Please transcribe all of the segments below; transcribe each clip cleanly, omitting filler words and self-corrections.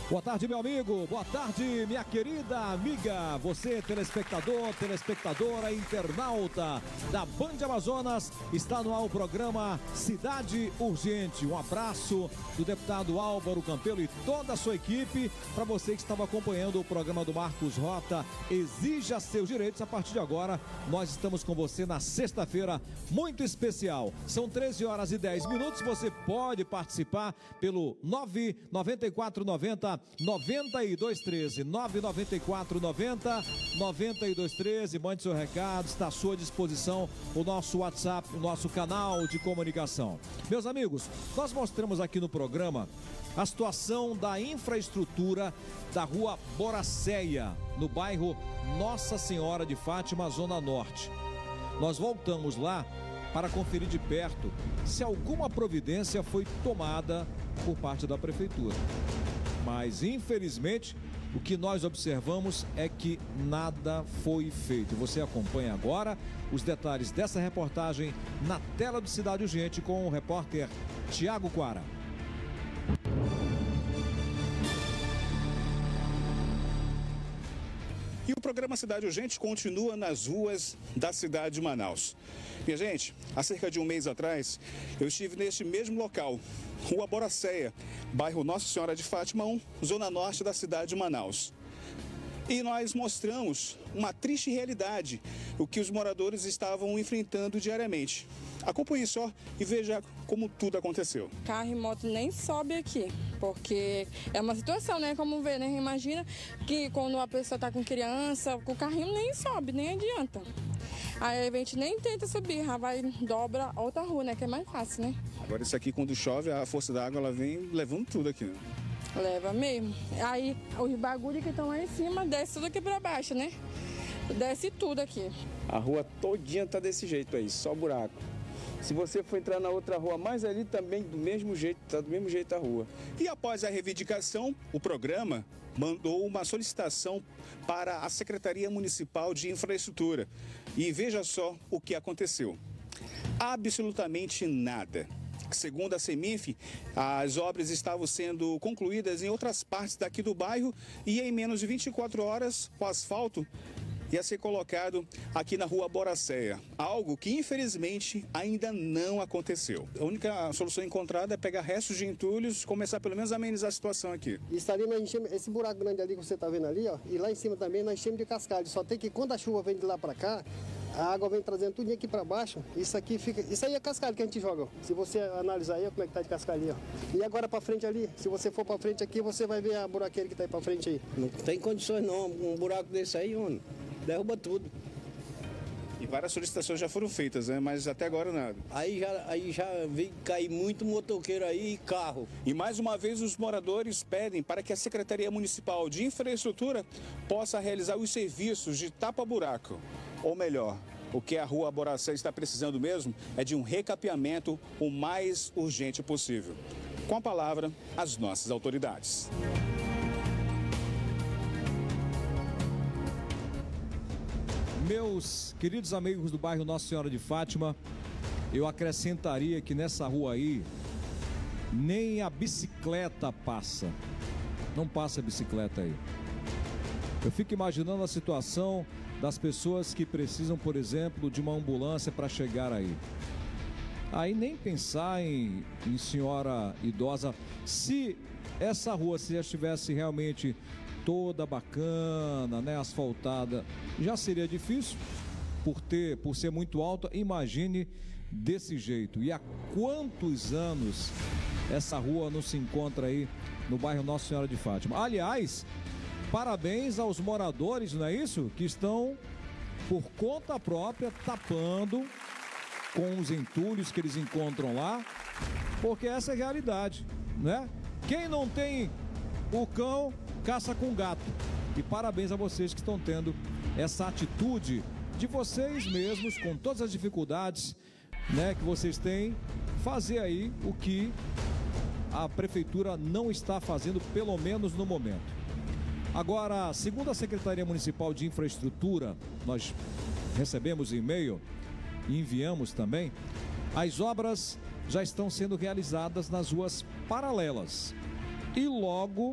Boa tarde, meu amigo. Boa tarde, minha querida amiga. Você, telespectador, telespectadora, internauta da Band Amazonas, está no ar o programa Cidade Urgente. Um abraço do deputado Álvaro Campelo e toda a sua equipe. Para você que estava acompanhando o programa do Marcos Rota, Exija Seus Direitos. A partir de agora, nós estamos com você na sexta-feira muito especial. São 13h10. Você pode participar pelo 99490 9213, 99490 9213. Mande seu recado, está à sua disposição o nosso WhatsApp, o nosso canal de comunicação. Meus amigos, nós mostramos aqui no programa a situação da infraestrutura da rua Boracéia, no bairro Nossa Senhora de Fátima, Zona Norte. Nós voltamos lá para conferir de perto se alguma providência foi tomada por parte da prefeitura. Mas, infelizmente, o que nós observamos é que nada foi feito. Você acompanha agora os detalhes dessa reportagem na tela do Cidade Urgente com o repórter Tiago Quara. E o programa Cidade Urgente continua nas ruas da cidade de Manaus. Minha gente, há cerca de um mês atrás, eu estive neste mesmo local, Rua Boracéia, bairro Nossa Senhora de Fátima 1, zona norte da cidade de Manaus. E nós mostramos uma triste realidade, o que os moradores estavam enfrentando diariamente. Acompanhe só e veja como tudo aconteceu. Carro e moto nem sobe aqui, porque é uma situação, né? Como vê, né? Imagina que quando a pessoa está com criança, com o carrinho nem sobe, nem adianta. Aí a gente nem tenta subir, já vai, dobra outra rua, né? Que é mais fácil, né? Agora isso aqui, quando chove, a força da água, ela vem levando tudo aqui, né? Leva mesmo. Aí os bagulhos que estão lá em cima, desce tudo aqui pra baixo, né? Desce tudo aqui. A rua todinha tá desse jeito aí, só buraco. Se você for entrar na outra rua mais ali, também do mesmo jeito, tá do mesmo jeito a rua. E após a reivindicação, o programa mandou uma solicitação para a Secretaria Municipal de Infraestrutura. E veja só o que aconteceu. Absolutamente nada. Segundo a CEMIF, as obras estavam sendo concluídas em outras partes daqui do bairro e em menos de 24 horas o asfalto ia ser colocado aqui na rua Boracéia, algo que infelizmente ainda não aconteceu. A única solução encontrada é pegar restos de entulhos, começar pelo menos a amenizar a situação aqui. Isso ali nós enchemos, esse buraco grande ali que você está vendo ali, ó, e lá em cima também nós enchemos de cascalho. Só tem que quando a chuva vem de lá para cá, a água vem trazendo tudo aqui para baixo. Isso aqui fica, isso aí é cascalho que a gente joga. Ó. Se você analisar aí, ó, como é que tá de cascalho ali, ó. E agora para frente ali, se você for para frente aqui, você vai ver a buraqueira que tá aí para frente aí. Não tem condições não, um buraco desse aí, mano, derruba tudo. E várias solicitações já foram feitas, né? Mas até agora nada. Aí já veio cair muito motoqueiro aí e carro. E mais uma vez os moradores pedem para que a Secretaria Municipal de Infraestrutura possa realizar os serviços de tapa-buraco. Ou melhor, o que a rua Boracéia está precisando mesmo é de um recapeamento o mais urgente possível. Com a palavra, as nossas autoridades. Meus queridos amigos do bairro Nossa Senhora de Fátima, eu acrescentaria que nessa rua aí, nem a bicicleta passa. Não passa a bicicleta aí. Eu fico imaginando a situação das pessoas que precisam, por exemplo, de uma ambulância para chegar aí. Aí nem pensar em senhora idosa. Se essa rua se já estivesse realmente toda bacana, né, asfaltada, já seria difícil por ser muito alta. Imagine desse jeito. E há quantos anos essa rua não se encontra aí no bairro Nossa Senhora de Fátima? Aliás, parabéns aos moradores, não é isso? Que estão por conta própria tapando com os entulhos que eles encontram lá, porque essa é a realidade, né? Quem não tem o cão caça com gato. E parabéns a vocês que estão tendo essa atitude de vocês mesmos, com todas as dificuldades, né, que vocês têm, fazer aí o que a prefeitura não está fazendo, pelo menos no momento. Agora, segundo a Secretaria Municipal de Infraestrutura, nós recebemos e-mail e enviamos também, as obras já estão sendo realizadas nas ruas paralelas. E logo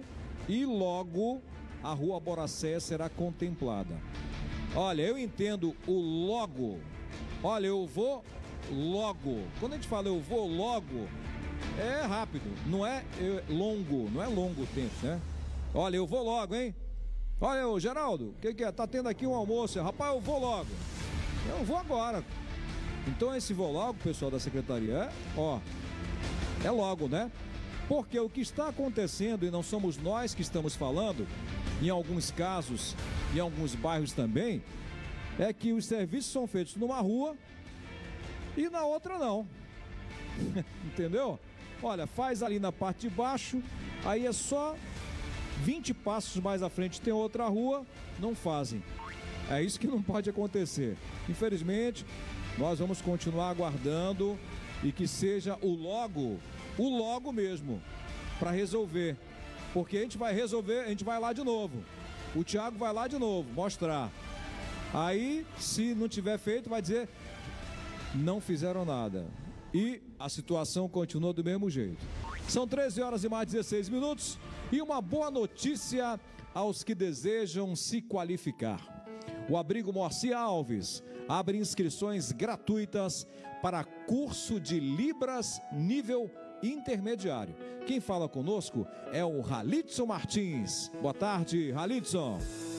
e logo a Rua Boracéia será contemplada. Olha, eu entendo o logo. Olha, eu vou logo. Quando a gente fala eu vou logo, é rápido, não é longo, não é longo o tempo, né? Olha, eu vou logo, hein? Olha, ô Geraldo, o que é? Tá tendo aqui um almoço. Rapaz, eu vou logo. Eu vou agora. Então esse vou logo, pessoal da secretaria, é logo, né? Porque o que está acontecendo, e não somos nós que estamos falando, em alguns casos, em alguns bairros também, é que os serviços são feitos numa rua e na outra não. Entendeu? Olha, faz ali na parte de baixo, aí é só 20 passos mais à frente tem outra rua, não fazem. É isso que não pode acontecer. Infelizmente, nós vamos continuar aguardando e que seja o logo mesmo, para resolver. Porque a gente vai resolver, a gente vai lá de novo. O Thiago vai lá de novo, mostrar. Aí, se não tiver feito, vai dizer, não fizeram nada. E a situação continua do mesmo jeito. São 13 horas e mais 16 minutos. E uma boa notícia aos que desejam se qualificar. O Abrigo Moacir Alves abre inscrições gratuitas para curso de Libras nível intermediário. Quem fala conosco é o Ralitson Martins. Boa tarde, Ralitson.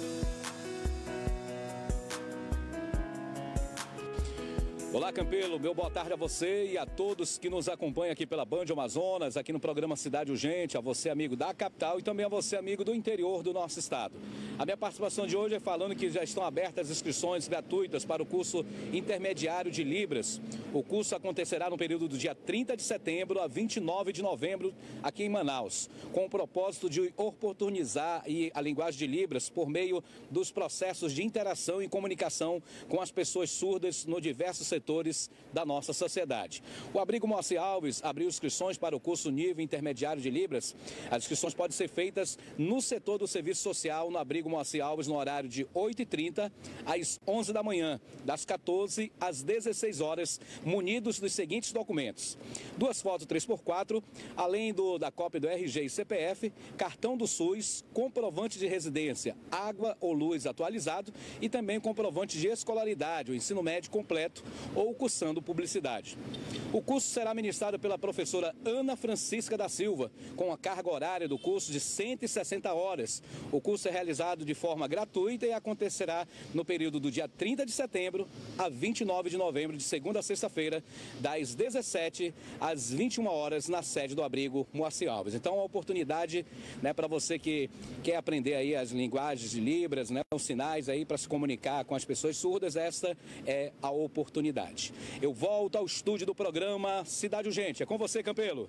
Olá, Campelo, meu boa tarde a você e a todos que nos acompanham aqui pela Band Amazonas, aqui no programa Cidade Urgente, a você amigo da capital e também a você amigo do interior do nosso estado. A minha participação de hoje é falando que já estão abertas inscrições gratuitas para o curso intermediário de Libras. O curso acontecerá no período do dia 30 de setembro a 29 de novembro aqui em Manaus, com o propósito de oportunizar a linguagem de Libras por meio dos processos de interação e comunicação com as pessoas surdas no diversos setores da nossa sociedade. O Abrigo Moacir Alves abriu inscrições para o curso nível intermediário de Libras. As inscrições podem ser feitas no setor do serviço social, no Abrigo Moacir Alves, no horário de 8h30 às 11 da manhã, das 14 às 16 horas, munidos dos seguintes documentos: 2 fotos 3x4, além da cópia do RG e CPF, cartão do SUS, comprovante de residência, água ou luz atualizado e também comprovante de escolaridade, o ensino médio completo ou cursando publicidade. O curso será ministrado pela professora Ana Francisca da Silva, com a carga horária do curso de 160 horas. O curso é realizado de forma gratuita e acontecerá no período do dia 30 de setembro a 29 de novembro, de segunda a sexta-feira, das 17 às 21 horas, na sede do Abrigo Moacir Alves. Então, uma oportunidade, né, para você que quer aprender aí as linguagens de Libras, né, os sinais aí para se comunicar com as pessoas surdas, esta é a oportunidade. Eu volto ao estúdio do programa Cidade Urgente. É com você, Campelo.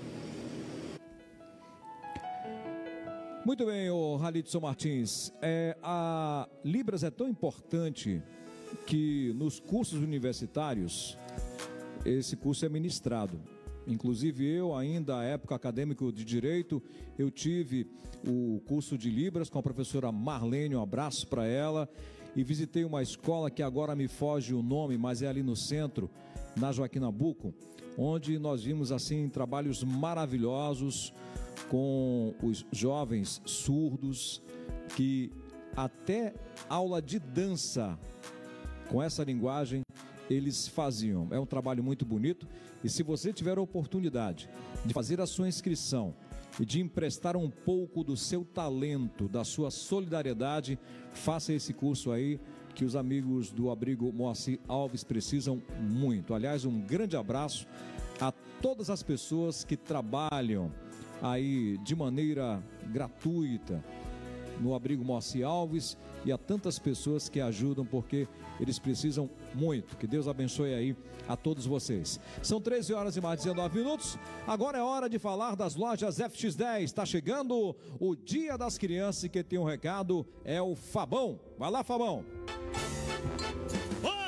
Muito bem, o Ralitson Martins. A Libras é tão importante que nos cursos universitários esse curso é ministrado. Inclusive eu, ainda à época acadêmico de Direito, eu tive o curso de Libras com a professora Marlene, um abraço para ela. E visitei uma escola que agora me foge o nome, mas é ali no centro, na Joaquim Nabuco, onde nós vimos assim trabalhos maravilhosos com os jovens surdos, que até aula de dança com essa linguagem eles faziam. É um trabalho muito bonito e se você tiver a oportunidade de fazer a sua inscrição e de emprestar um pouco do seu talento, da sua solidariedade, faça esse curso aí que os amigos do Abrigo Moacir Alves precisam muito. Aliás, um grande abraço a todas as pessoas que trabalham aí de maneira gratuita no Abrigo Moacir Alves e a tantas pessoas que ajudam, porque eles precisam muito. Que Deus abençoe aí a todos vocês. São 13 horas e mais 19 minutos. Agora é hora de falar das lojas FX10. Está chegando o Dia das Crianças e quem tem um recado é o Fabão. Vai lá, Fabão.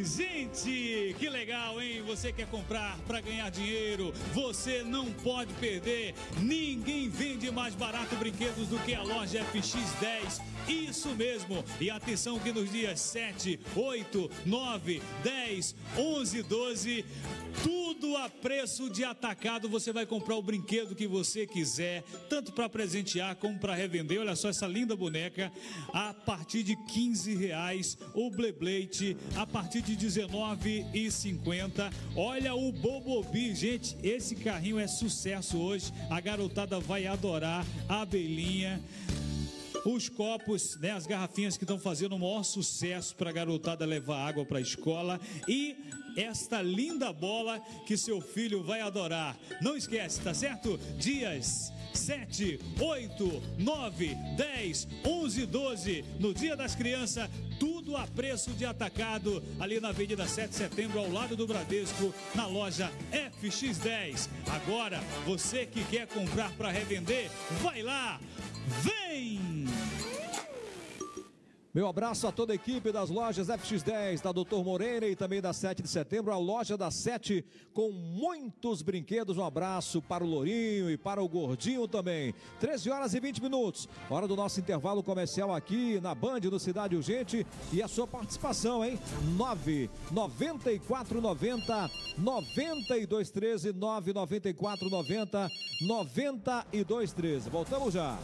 Gente, que legal, hein? Você quer comprar para ganhar dinheiro? Você não pode perder. Ninguém vende mais barato brinquedos do que a loja FX10. Isso mesmo. E atenção que nos dias 7, 8, 9, 10, 11, 12, tudo a preço de atacado. Você vai comprar o brinquedo que você quiser, tanto para presentear como para revender. Olha só essa linda boneca, a partir de R$15. O Beyblade a partir de R$19,50. Olha o Bobobi, gente, esse carrinho é sucesso hoje. A garotada vai adorar a abelhinha. Os copos, né, as garrafinhas que estão fazendo o maior sucesso para a garotada levar água para a escola. E esta linda bola que seu filho vai adorar. Não esquece, tá certo? Dias 7, 8, 9, 10, 11, 12, no Dia das Crianças, tudo a preço de atacado, ali na Avenida 7 de Setembro, ao lado do Bradesco, na loja FX10. Agora, você que quer comprar para revender, vai lá, vem! Meu abraço a toda a equipe das lojas FX10, da Dr. Moreira e também da 7 de Setembro, a loja da 7 com muitos brinquedos. Um abraço para o Lourinho e para o Gordinho também. 13h20, hora do nosso intervalo comercial aqui na Band, no Cidade Urgente. E a sua participação, hein? 99490 9213, 99490 9213. Voltamos já.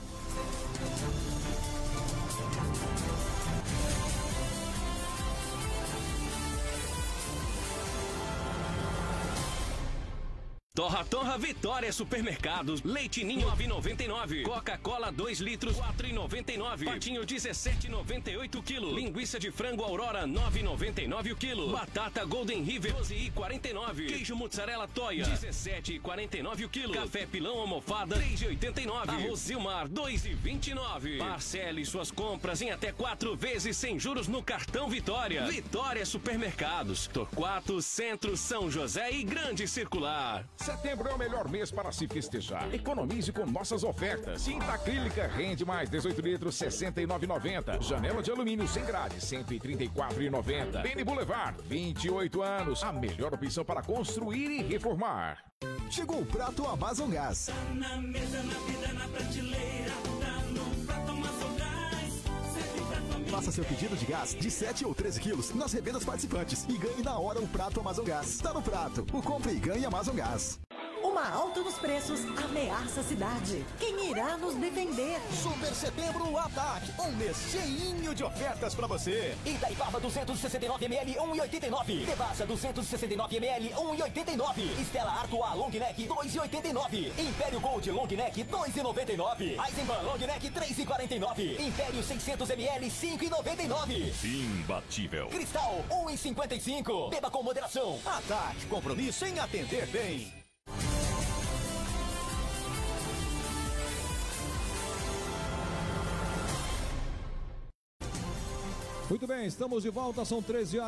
Torra Vitória Supermercados, Leite Ninho 9,99, Coca-Cola 2 litros 4,99, Patinho 17,98 kg, linguiça de frango Aurora 9,99 o quilo, batata Golden River 12,49, queijo mozzarella Toia 17,49 o quilo, café pilão almofada 3,89, arroz Zilmar 2,29. Parcele suas compras em até 4 vezes sem juros no cartão Vitória. Vitória Supermercados, Torquato, Centro, São José e Grande Circular. Setembro é o melhor mês para se festejar. Economize com nossas ofertas. Tinta acrílica rende mais 18 litros, R$ 69,90. Janela de alumínio sem grade, R$ 134,90. Beni Boulevard, 28 anos. A melhor opção para construir e reformar. Chegou o prato Amazon Gás. Tá na mesa, na vida, na prateleira. Tá no prato Amazon Gás. Serve pra família. Faça seu pedido de gás de 7 ou 13 quilos nas revendas participantes e ganhe na hora o prato Amazon Gás. Tá no prato. O compre e ganhe Amazon Gás. Uma alta nos preços ameaça a cidade. Quem irá nos defender? Super Setembro Ataque. Um mês cheinho de ofertas pra você. Itaipava 269ml 1,89. Devassa 269ml 1,89. Estela Artois Long Neck 2,89. Império Gold Long Neck 2,99. Eisenbahn Long Neck 3,49. Império 600ml 5,99. Imbatível. Cristal 1,55. Beba com moderação. Ataque. Compromisso em atender bem. Muito bem, estamos de volta, são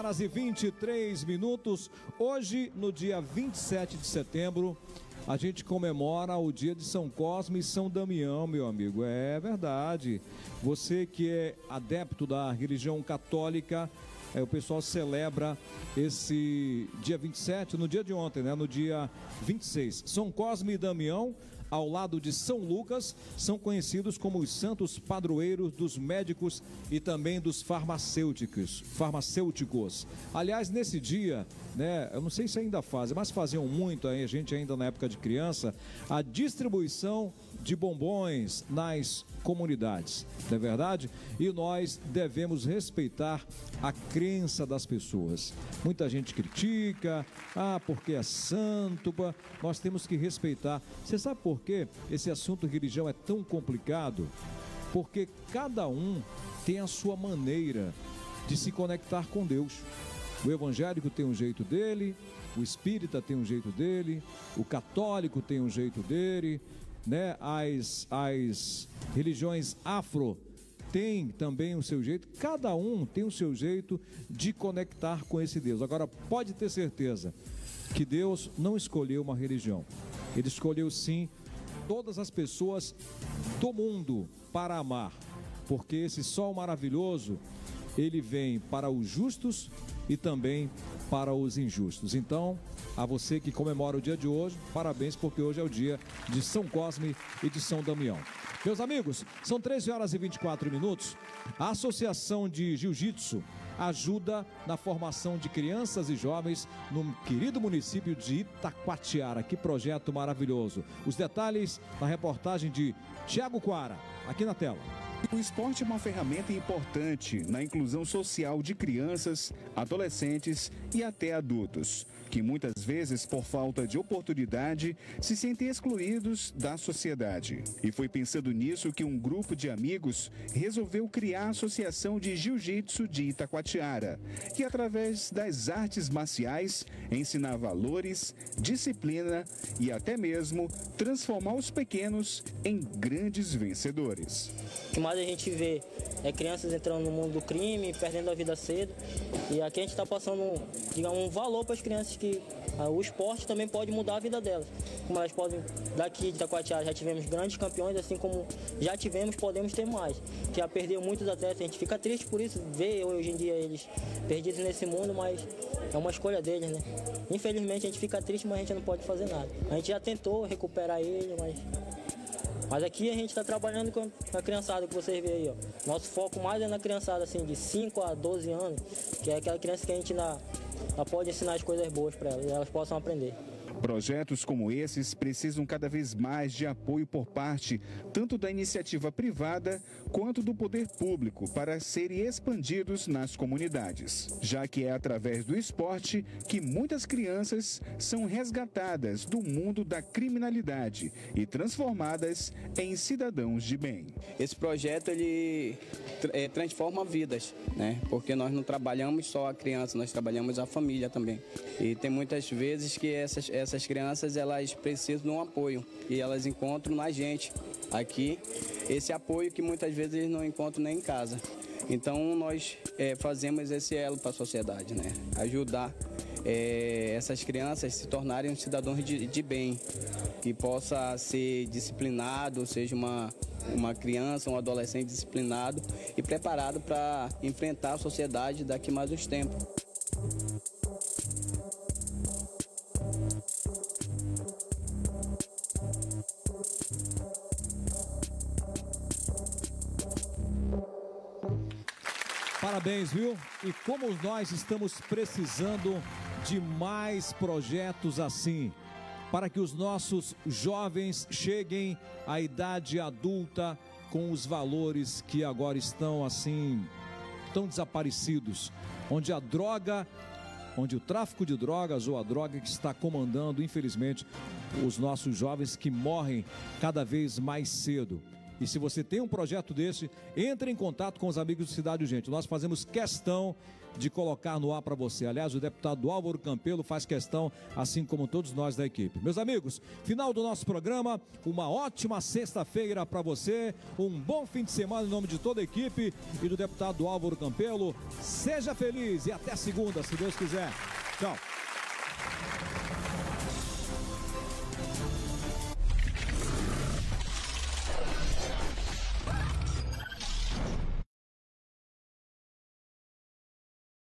13h23. Hoje, no dia 27 de setembro, a gente comemora o dia de São Cosme e São Damião, meu amigo. É verdade. Você que é adepto da religião católica, o pessoal celebra esse dia 27, no dia de ontem, né? No dia 26. São Cosme e Damião, ao lado de São Lucas, são conhecidos como os santos padroeiros dos médicos e também dos farmacêuticos. Aliás, nesse dia, né, eu não sei se ainda fazem, mas faziam muito aí, a gente ainda na época de criança, a distribuição de bombons nas comunidades, não é verdade? E nós devemos respeitar a crença das pessoas. Muita gente critica, porque é santo, nós temos que respeitar. Você sabe por que esse assunto religião é tão complicado? Porque cada um tem a sua maneira de se conectar com Deus. O evangélico tem um jeito dele, o espírita tem um jeito dele, o católico tem um jeito dele, né? As religiões afro têm também o seu jeito, cada um tem o seu jeito de conectar com esse Deus. Agora, pode ter certeza que Deus não escolheu uma religião, Ele escolheu sim todas as pessoas do mundo para amar, porque esse sol maravilhoso ele vem para os justos e também para os injustos. Então, a você que comemora o dia de hoje, parabéns, porque hoje é o dia de São Cosme e de São Damião. Meus amigos, são 13 horas e 24 minutos. A Associação de Jiu-Jitsu ajuda na formação de crianças e jovens no querido município de Itacoatiara. Que projeto maravilhoso. Os detalhes na reportagem de Thiago Quara, aqui na tela. O esporte é uma ferramenta importante na inclusão social de crianças, adolescentes e até adultos, que muitas vezes, por falta de oportunidade, se sentem excluídos da sociedade. E foi pensando nisso que um grupo de amigos resolveu criar a Associação de Jiu-Jitsu de Itacoatiara, que através das artes marciais ensinar valores, disciplina e até mesmo transformar os pequenos em grandes vencedores. O que mais a gente vê é crianças entrando no mundo do crime, perdendo a vida cedo. E aqui a gente está passando, digamos, um valor para as crianças que o esporte também pode mudar a vida delas. Como elas podem, daqui de Itacoatiara já tivemos grandes campeões, assim como já tivemos, podemos ter mais. Já perdeu muitos atletas, a gente fica triste por isso, ver hoje em dia eles perdidos nesse mundo, mas é uma escolha deles, né? Infelizmente a gente fica triste, mas a gente não pode fazer nada. A gente já tentou recuperar ele, mas aqui a gente está trabalhando com a criançada que vocês veem aí, ó. Nosso foco mais é na criançada, assim, de 5 a 12 anos, que é aquela criança que a gente ainda pode ensinar as coisas boas para elas, e elas possam aprender. Projetos como esses precisam cada vez mais de apoio por parte tanto da iniciativa privada quanto do poder público para serem expandidos nas comunidades, já que é através do esporte que muitas crianças são resgatadas do mundo da criminalidade e transformadas em cidadãos de bem. Esse projeto ele transforma vidas, né? Porque nós não trabalhamos só a criança, nós trabalhamos a família também. E tem muitas vezes que essas crianças elas precisam de um apoio e elas encontram na gente aqui esse apoio que muitas vezes eles não encontram nem em casa. Então nós fazemos esse elo para a sociedade, né? Ajudar essas crianças a se tornarem cidadãos de bem, que possa ser disciplinado, seja uma criança, um adolescente disciplinado e preparado para enfrentar a sociedade daqui mais uns tempos. Parabéns, viu? E como nós estamos precisando de mais projetos assim, para que os nossos jovens cheguem à idade adulta com os valores que agora estão assim, tão desaparecidos, onde o tráfico de drogas ou a droga que está comandando, infelizmente, os nossos jovens que morrem cada vez mais cedo. E se você tem um projeto desse, entre em contato com os amigos do Cidade Urgente. Nós fazemos questão de colocar no ar para você. Aliás, o deputado Álvaro Campelo faz questão, assim como todos nós da equipe. Meus amigos, final do nosso programa, uma ótima sexta-feira para você, um bom fim de semana em nome de toda a equipe e do deputado Álvaro Campelo. Seja feliz e até segunda, se Deus quiser. Tchau.